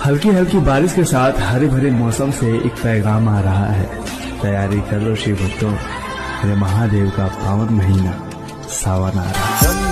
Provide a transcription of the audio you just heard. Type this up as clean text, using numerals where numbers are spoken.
हल्की हल्की बारिश के साथ हरे भरे मौसम से एक पैगाम आ रहा है। तैयारी कर लो शिव भक्तों, मेरे महादेव का पावन महीना सावन आ रहा है।